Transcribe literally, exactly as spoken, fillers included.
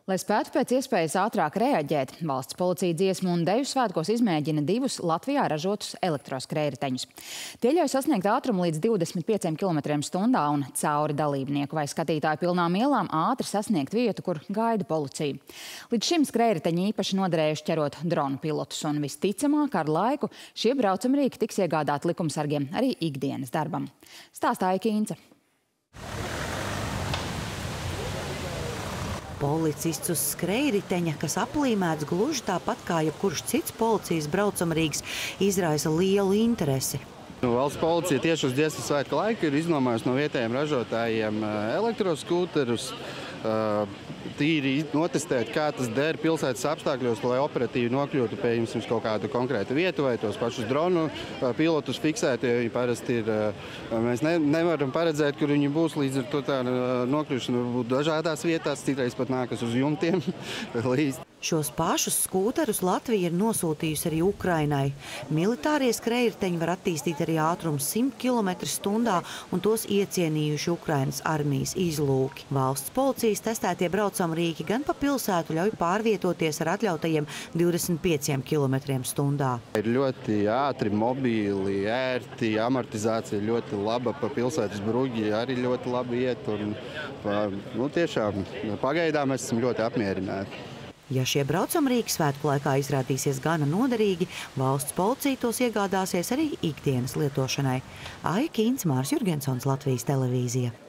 Lai spētu pēc iespējas ātrāk reaģēt, valsts policija Dziesmu un Deju svētkos izmēģina divus Latvijā ražotus elektroskrējriteņus. Tie ļauj sasniegt ātrumu līdz divdesmit pieciem kilometriem stundā un cauri dalībnieku vai skatītāju pilnām ielām ātri sasniegt vietu, kur gaida policija. Līdz šim skrējriteņi īpaši noderējuši ķerot dronu pilotus, un visticamāk ar laiku šie braucamrīki tiks iegādāti likumsargiem arī ikdienas darbam. Stāstā Aija Kīnce. Policists uz skrējriteņa, kas aplīmēts gluži tāpat kā jebkurš cits policijas braucamrīks, izraisa lielu interesi. Valsts policija tieši uz Dziesmu svētku laiku ir iznomājusi no vietējiem ražotājiem elektroskūterus, tīri notestēt, kā tas der pilsētas apstākļos, lai operatīvi nokļūtu pie jums uz kaut kādu konkrētu vietu vai tos pašus dronu pilotus fiksēt, jo viņi parasti ir, mēs ne, nevaram paredzēt, kur viņi būs, līdz ar to tā nokļūšana varbūt dažādās vietās, citreiz pat nākas uz jumtiem līdz. Šos pašus skūterus Latvija ir nosūtījusi arī Ukrainai. Militārie skrējriteņi var attīstīt arī ātrumu simt kilometru stundā un tos iecienījuši Ukrainas armijas izlūki. Valsts policijas testētie braucamrīki gan pa pilsētu ļauj pārvietoties ar atļautajiem divdesmit pieciem kilometriem stundā. Ir ļoti ātri, mobīli, ērti, amortizācija ļoti laba, pa pilsētas bruģi arī ļoti labi iet. Un, nu, tiešām pagaidām mēs esam ļoti apmierināti. Ja šie braucamrīki svētku laikā izrādīsies gana noderīgi, valsts policija tos iegādāsies arī ikdienas lietošanai. Aija Kīnce, Māris Jurgensons, Latvijas televīzija.